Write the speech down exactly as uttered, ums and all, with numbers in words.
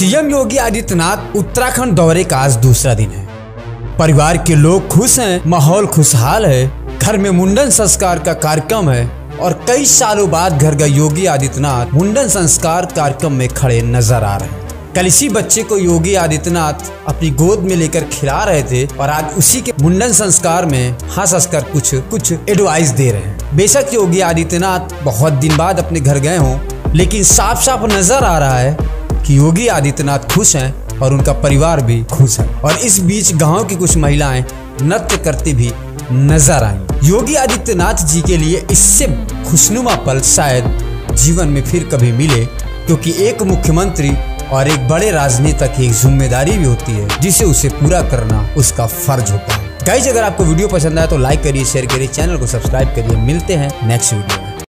CM Yogi Adityanath Uttarakhand दौरे का आज दूसरा दिन है। परिवार के लोग खुश हैं, माहौल खुशहाल है, घर में मुंडन संस्कार का कार्यक्रम है और कई सालों बाद घर गए योगी आदित्यनाथ मुंडन संस्कार कार्यक्रम में खड़े नजर आ रहे हैं। कल इसी बच्चे को योगी आदित्यनाथ अपनी गोद में लेकर खिला रहे थे और आज उसी के मुंडन संस्कार में हंस हंस कर कुछ कुछ एडवाइस दे रहे हैं। बेशक योगी आदित्यनाथ बहुत दिन बाद अपने घर गए हों, लेकिन साफ साफ नजर आ रहा है कि योगी आदित्यनाथ खुश हैं और उनका परिवार भी खुश है। और इस बीच गांव की कुछ महिलाएं नृत्य करती भी नजर आई। योगी आदित्यनाथ जी के लिए इससे खुशनुमा पल शायद जीवन में फिर कभी मिले, क्योंकि एक मुख्यमंत्री और एक बड़े राजनेता की एक जिम्मेदारी भी होती है जिसे उसे पूरा करना उसका फर्ज होता है। गाइस, अगर आपको वीडियो पसंद आया तो लाइक करिए, शेयर करिए, चैनल को सब्सक्राइब करिए। मिलते हैं नेक्स्ट वीडियो में।